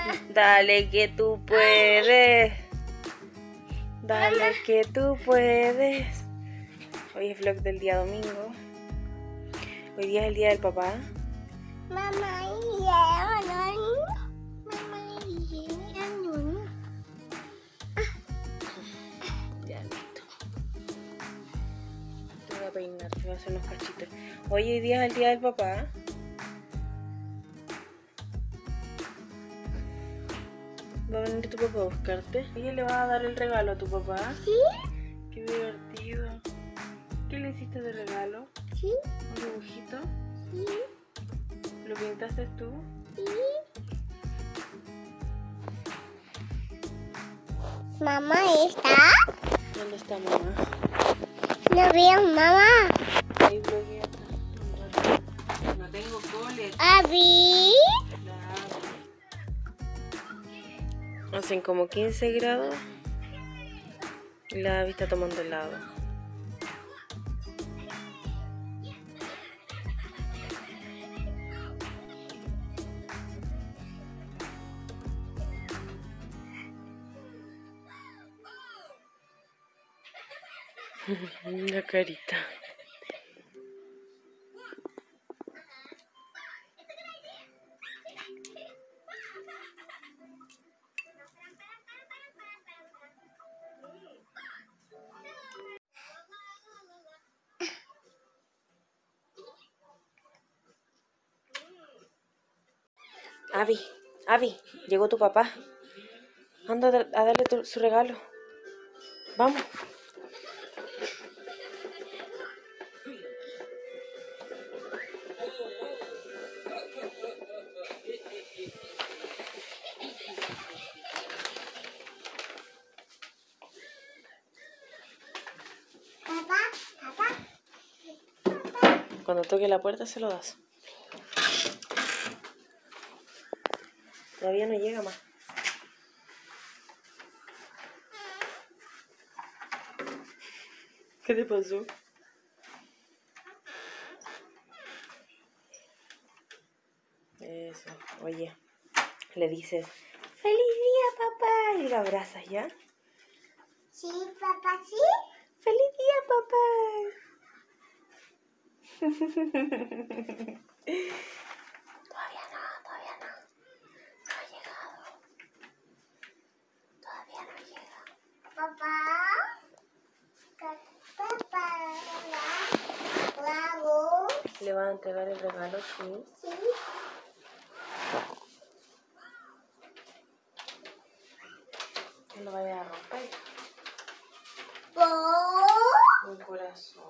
Dale que tú puedes. Dale que tú puedes. Hoy es vlog del día domingo. Hoy día es el día del papá. Mamá, Ya listo. Te voy a peinar, te voy a hacer unos cachitos. Hoy día es el día del papá. Va a venir tu papá a buscarte. ¿Y le vas a dar el regalo a tu papá? ¿sí? Qué divertido. ¿Qué le hiciste de regalo? ¿Sí? ¿Un dibujito? ¿Sí? ¿Lo pintaste tú? ¿Sí? ¿Mamá está? ¿Dónde está mamá? No veo mamá. Ahí bloqueada. No tengo cole. ¿Abi? Hacen como 15 grados. Y la Abby está tomando helado. La carita. Abby, llegó tu papá. Anda a darle su regalo. Vamos. Papá, papá. Cuando toque la puerta se lo das. Todavía no llega más. ¿Qué te pasó? Eso, oye, le dices ¡Feliz día, papá! Y lo abrazas, ¿ya? ¿Sí, papá, sí? ¡Feliz día, papá! Todavía no. No ha llegado. Todavía no llega. Papá. Papá. Bravo. ¿Le van a entregar el regalo? Sí. ¿Sí? No lo vaya a romper. ¿Por? Un corazón.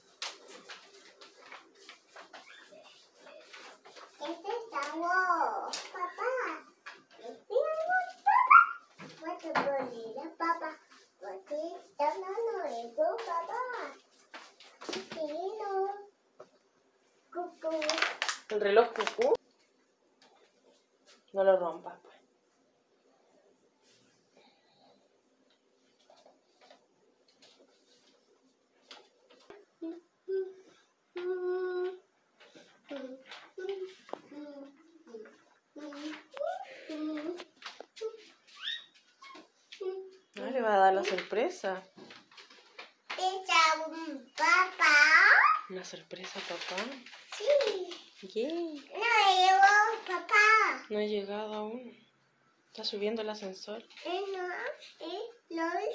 Este está wow. Papá. Este es papá. What bolera, papá. What está dando eso, papá. Sí, no. Cucú. ¿El reloj cucú? No lo rompas, pues. No le va a dar la sorpresa. Está un papá. ¿Una sorpresa, papá? Sí. Yay. No llegó papá. No ha llegado aún. Está subiendo el ascensor. No, los.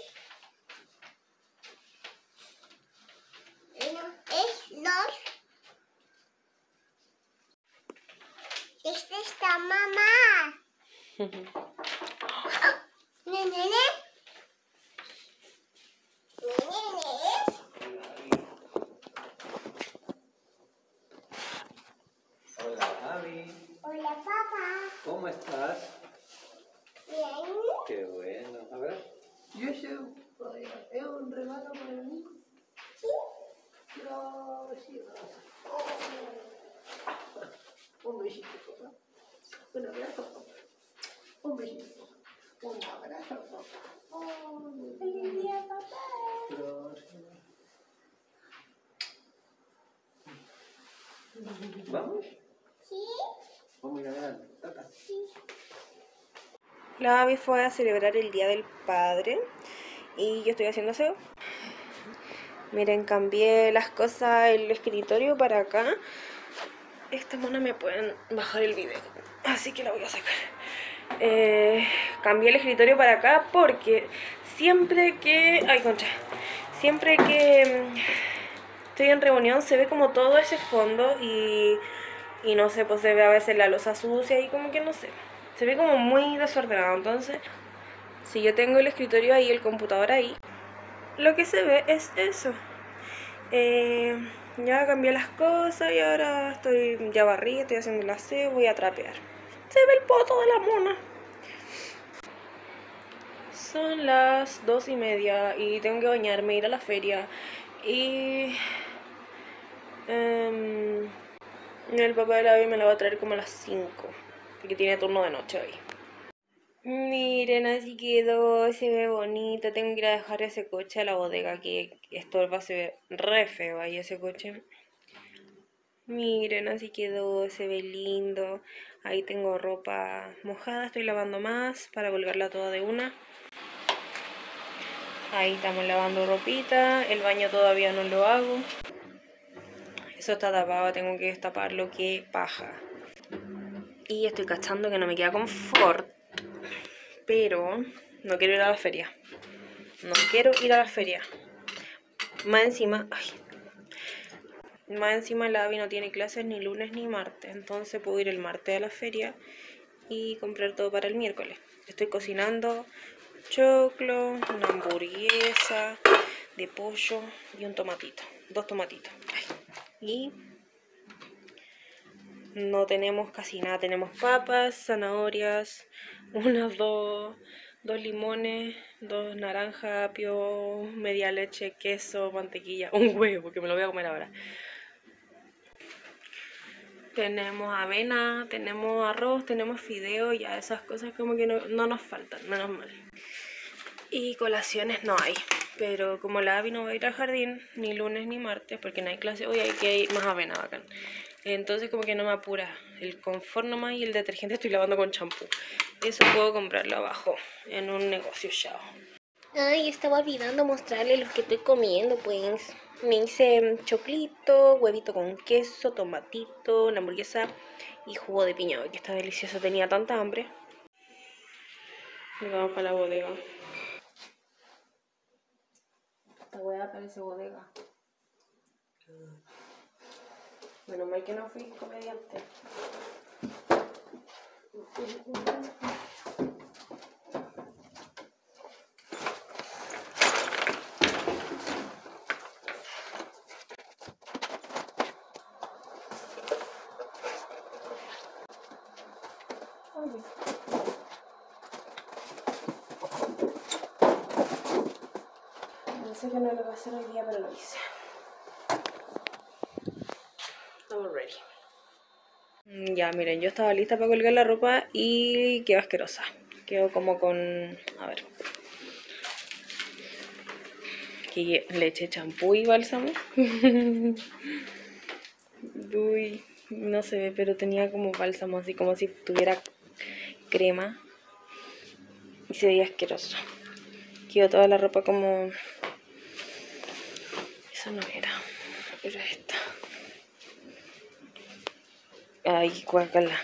No, es los. Este está mamá. Nene. Hola, Abby. Hola, papá. ¿Cómo estás? Bien. Qué bueno. A ver. ¿Y ese es un regalo para mí? Sí. Gracias. Un besito, papá. Un abrazo, papá. Un besito. Un abrazo, papá. Feliz día, papá. Gracias. ¿Vamos? Sí. Vamos a ir a ver. Tata. Sí. La Abby fue a celebrar el Día del Padre y yo estoy haciendo aseo. Miren, cambié las cosas, el escritorio para acá. Esta mona me pueden bajar el video, así que la voy a sacar. Cambié el escritorio para acá porque siempre que... Ay, concha. Siempre que estoy en reunión se ve como todo ese fondo y no sé, pues se ve a veces la loza sucia y como que no sé. Se ve como muy desordenado, entonces si yo tengo el escritorio ahí, el computador ahí, lo que se ve es eso. Ya cambié las cosas y ahora ya barrí, estoy haciendo el aseo, voy a trapear. Se ve el poto de la mona. Son las 2:30 y tengo que bañarme, ir a la feria. Y el papá de la Abby me la va a traer como a las 5, porque tiene turno de noche hoy. Miren, así quedó, se ve bonito. Tengo que ir a dejar ese coche a la bodega que estorba, se ve re feo ahí ese coche. Miren, así quedó, se ve lindo. Ahí tengo ropa mojada, estoy lavando más para colgarla toda de una. Ahí estamos lavando ropita, el baño todavía no lo hago. Eso está tapado, tengo que destaparlo, que paja. Y estoy cachando que no me queda confort, pero no quiero ir a la feria. No quiero ir a la feria. Más encima, la Abby no tiene clases ni lunes ni martes, entonces puedo ir el martes a la feria y comprar todo para el miércoles. Estoy cocinando choclo, una hamburguesa de pollo y un tomatito, 2 tomatitos. Y no tenemos casi nada, tenemos papas, zanahorias, dos limones, 2 naranjas, apio, media leche, queso, mantequilla, un huevo que me lo voy a comer ahora. Tenemos avena, tenemos arroz, tenemos fideo, ya esas cosas como que no nos faltan, menos mal. Y colaciones no hay, pero como la Abby no va a ir al jardín ni lunes ni martes porque no hay clase, hoy hay que ir más avena, bacán. Entonces como que no me apura, el confort nomás y el detergente estoy lavando con champú. Eso puedo comprarlo abajo en un negocio chao. Ay, estaba olvidando mostrarles lo que estoy comiendo, pues. Me hice choclito, huevito con queso, tomatito, una hamburguesa y jugo de piña, que está delicioso, tenía tanta hambre. Y vamos para la bodega. Esta hueá parece bodega. Menos mal que no fui comediante. No sé qué no lo voy a hacer hoy día, pero lo hice. Estamos ready. Ya, miren, yo estaba lista para colgar la ropa y quedó asquerosa. Quedó como con... A ver. Aquí le eché champú y bálsamo. Uy, no se ve, pero tenía como bálsamo, así como si tuviera crema. Y se veía asqueroso. Quedó toda la ropa como... Esa no era esta. Ay, guácala.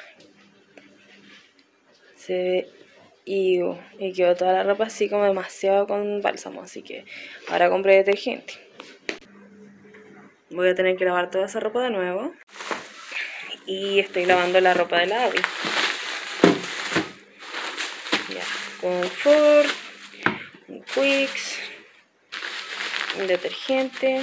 Se ve... Y quedó toda la ropa así como demasiado con bálsamo, así que ahora compré detergente. Voy a tener que lavar toda esa ropa de nuevo. Y estoy lavando la ropa de la Abby. Ya, confort, un Quicks, un detergente.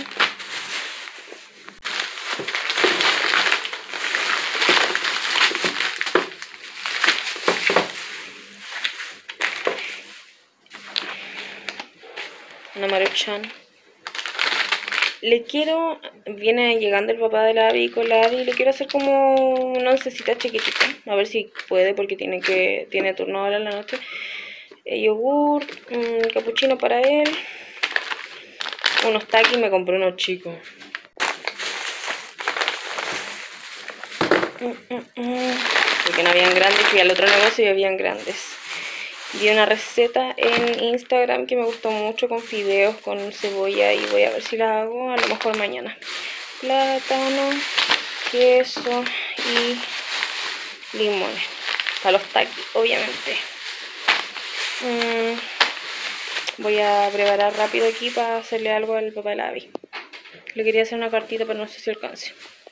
Una Maruchan. Viene llegando el papá de la Abby con la Abby y le quiero hacer como una oncecita chiquitita. A ver si puede porque tiene turno ahora en la noche. Yogur, un capuchino para él. Unos takis, me compré unos chicos. Porque no habían grandes, fui al otro negocio y habían grandes. Vi una receta en Instagram que me gustó mucho con fideos con cebolla y voy a ver si la hago a lo mejor mañana. Plátano, queso y limones. Para los takis, obviamente. Voy a preparar rápido aquí para hacerle algo al papá de la Abby. Le quería hacer una cartita, pero no sé si alcance.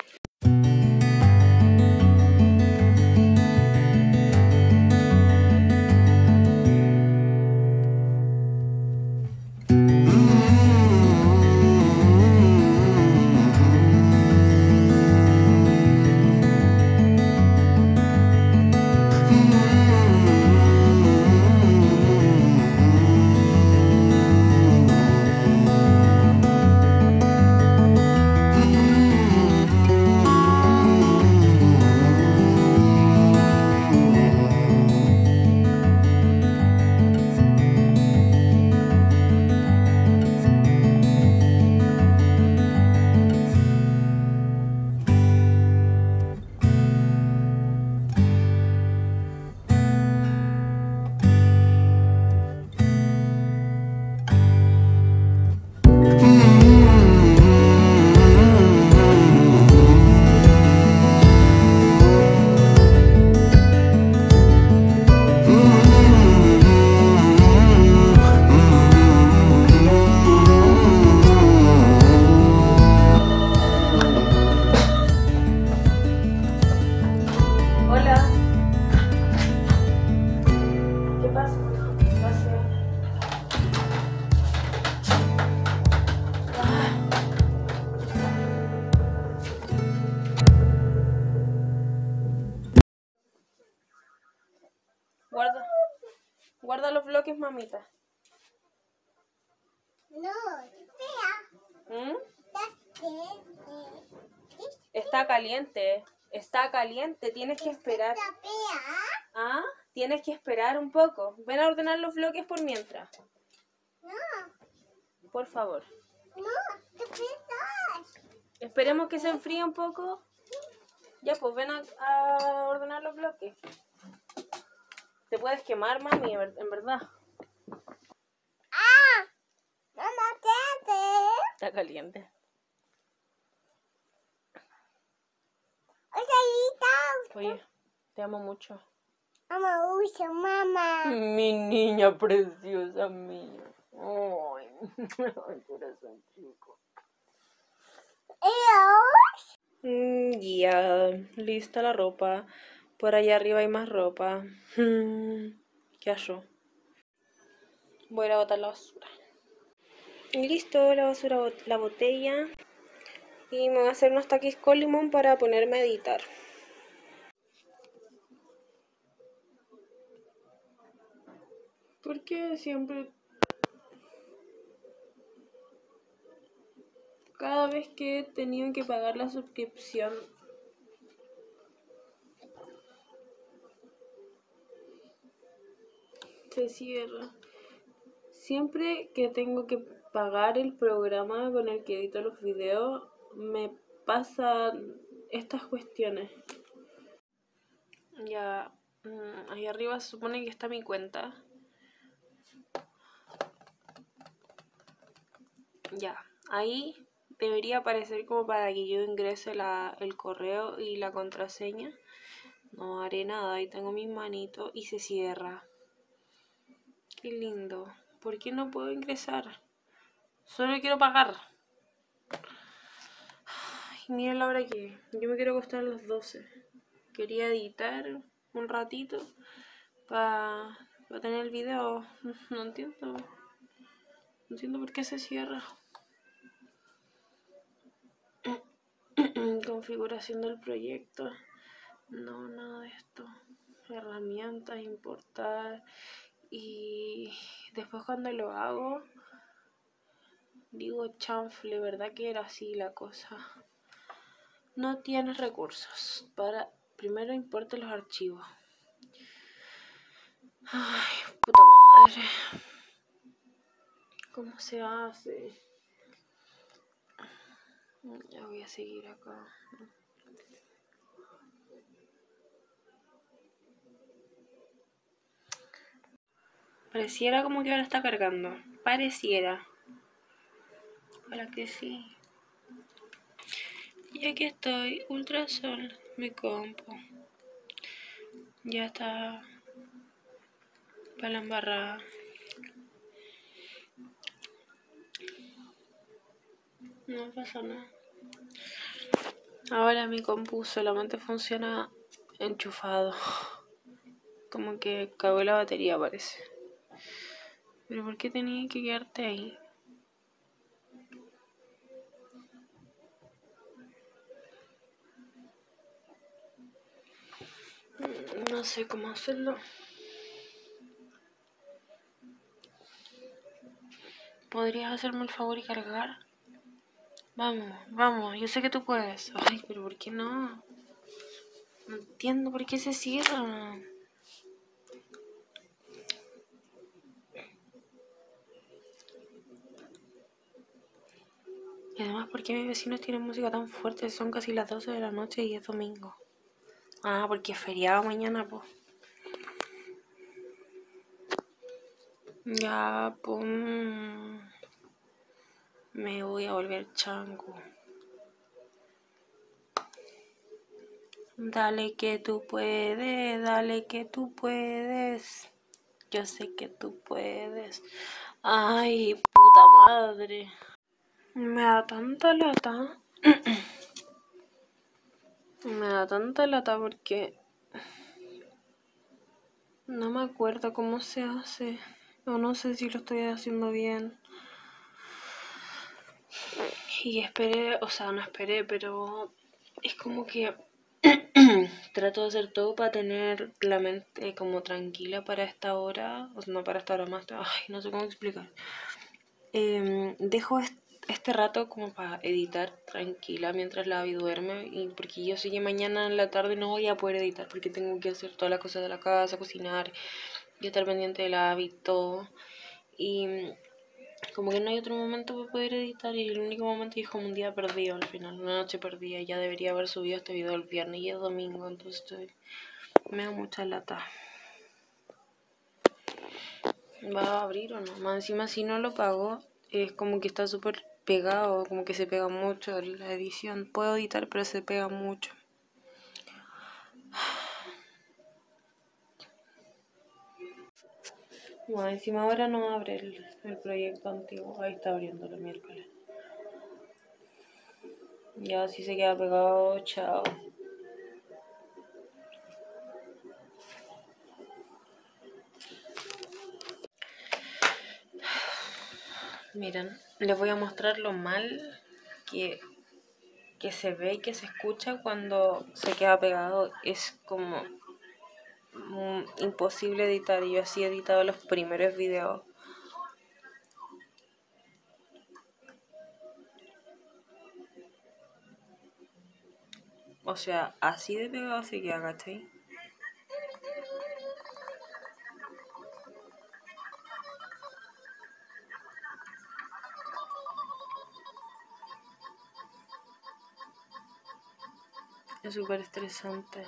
Guarda los bloques, mamita. No, espera. Está caliente. Está caliente. Tienes que esperar. Ah, tienes que esperar un poco. Ven a ordenar los bloques por mientras. No, Por favor. no, te pegas. Esperemos que se enfríe un poco. Ya, pues ven a ordenar los bloques. Te puedes quemar, mami, en verdad. ¡Ah! ¡Mamá, quédate! Está caliente. Oye, te amo mucho. Mamá, usa, mamá. Mi niña preciosa mía. Ay, corazón chico. Ya, lista la ropa. Por allá arriba hay más ropa. ¿Qué hallo? Voy a ir a botar la basura. Y listo, la basura, la botella. Y me voy a hacer unos taquis con limón para ponerme a editar. ¿Por qué siempre? Cada vez que he tenido que pagar la suscripción se cierra. Siempre que tengo que pagar el programa con el que edito los videos, me pasan estas cuestiones. Ya, ahí arriba se supone que está mi cuenta. Ya, ahí debería aparecer como para que yo ingrese el correo y la contraseña. No haré nada, ahí tengo mis manitos y se cierra. Qué lindo. ¿Por qué no puedo ingresar? Solo quiero pagar. Ay, miren la hora que yo me quiero acostar a las 12. Quería editar un ratito para tener el video. No entiendo. No entiendo por qué se cierra. Configuración del proyecto. No, nada de esto. Herramientas, importar. Y después cuando lo hago, digo chanfle, ¿verdad que era así la cosa? No tienes recursos. Primero importe los archivos. Ay, puta madre. ¿Cómo se hace? Ya voy a seguir acá. Pareciera como que ahora está cargando. Pareciera. Ojalá que sí. Y aquí estoy, Ultrasol, mi compu. Ya está para la embarrada. No pasa nada. Ahora mi compu solamente funciona enchufado. Como que cagó la batería, parece. Pero ¿por qué tenía que quedarte ahí? No sé cómo hacerlo. ¿Podrías hacerme el favor y cargar? Vamos, vamos, yo sé que tú puedes. Ay, pero ¿por qué no? No entiendo por qué se cierra. Y además, ¿por qué mis vecinos tienen música tan fuerte? Son casi las 12 de la noche y es domingo. Ah, porque es feriado mañana, pues. Ya, pues. Me voy a volver chango. Dale que tú puedes, dale que tú puedes. Yo sé que tú puedes. Ay, puta madre. Me da tanta lata. Me da tanta lata porque no me acuerdo cómo se hace. O no sé si lo estoy haciendo bien. Y esperé, o sea, no esperé, pero es como que trato de hacer todo para tener la mente como tranquila para esta hora. O sea, no para esta hora más. Ay, no sé cómo explicar. Dejo este rato como para editar tranquila mientras la Abby duerme. Y porque yo sé que mañana en la tarde no voy a poder editar porque tengo que hacer todas las cosas de la casa, cocinar y estar pendiente de la Abby y todo. Y como que no hay otro momento para poder editar y el único momento es como un día perdido al final, una noche perdida. Ya debería haber subido este video el viernes y es domingo, entonces me da mucha lata. ¿Va a abrir o no? Más encima si no lo pago es como que está súper pegado, como que se pega mucho la edición. Puedo editar pero se pega mucho. Bueno, encima ahora no abre el proyecto antiguo. Ahí está abriendo el miércoles. Ya si se queda pegado, chao. Miren, les voy a mostrar lo mal que se ve y que se escucha cuando se queda pegado. Es como imposible editar. Yo así he editado los primeros videos. O sea, así de pegado se queda, ¿cachai? Es súper estresante.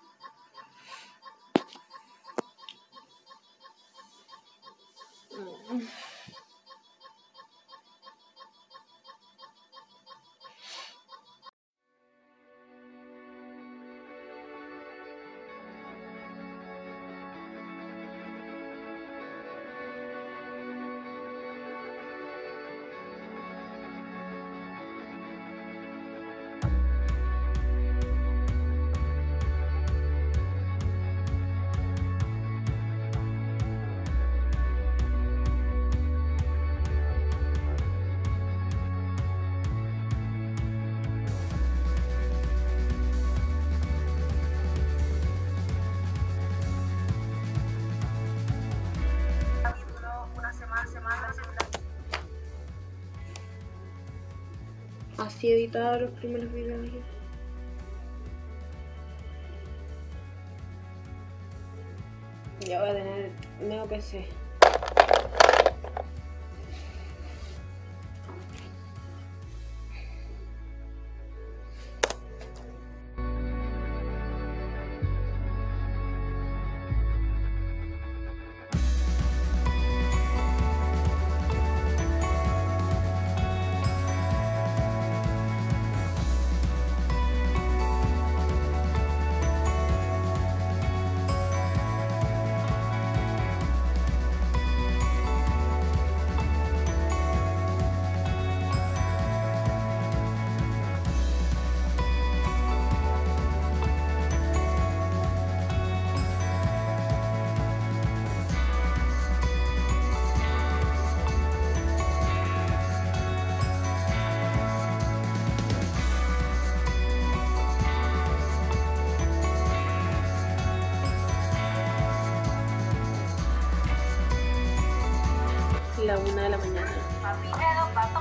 Así he editado los primeros videos. Ya voy a tener medio PC.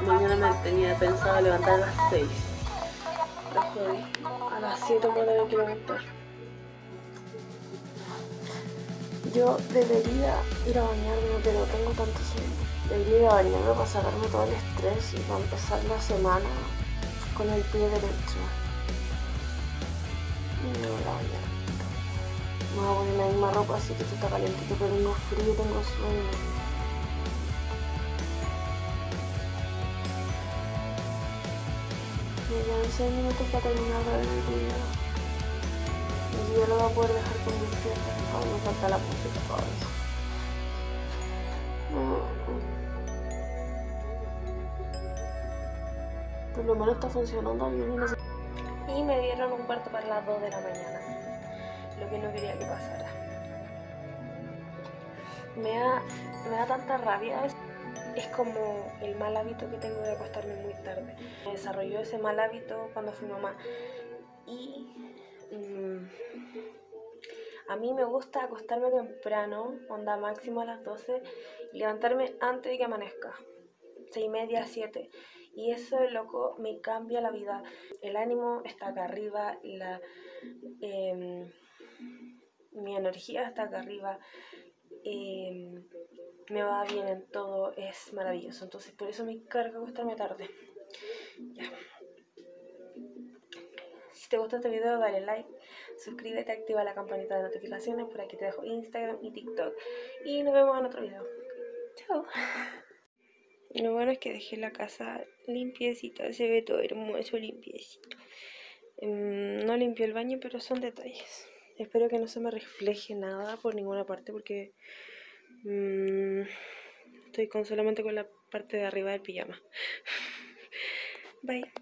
Mañana me tenía pensado levantar a las 6. La jodí. A las 7 me voy a tener que levantar. Yo debería ir a bañarme, pero tengo tanto sueño. Debería ir a bañarme para sacarme todo el estrés y para empezar la semana con el pie derecho. Y me voy a bañar. Me voy a poner la misma ropa, así que está calentito, pero tengo frío, tengo sueño. Me quedan 6 minutos para terminar el video. Y yo lo voy a poder dejar convirtiendo. Aún me falta la música todavía. Por lo menos está funcionando bien. Y me dieron un cuarto para las 2 de la mañana. Lo que no quería que pasara. Me da tanta rabia. Es como el mal hábito que tengo de acostarme muy tarde. Me desarrolló ese mal hábito cuando fui mamá. Y a mí me gusta acostarme temprano, onda máximo a las 12, y levantarme antes de que amanezca. 6:30, 7. Y eso, loco, me cambia la vida. El ánimo está acá arriba, mi energía está acá arriba, me va bien en todo, es maravilloso. Entonces por eso me carga acostarme tarde. Ya. Si te gustó este video, dale like, suscríbete, activa la campanita de notificaciones. Por aquí te dejo Instagram y TikTok. Y nos vemos en otro video. Chao. Lo bueno es que dejé la casa limpiecita, se ve todo hermoso, limpiecito. No limpié el baño, pero son detalles. Espero que no se me refleje nada por ninguna parte, porque estoy solamente con la parte de arriba del pijama. Bye.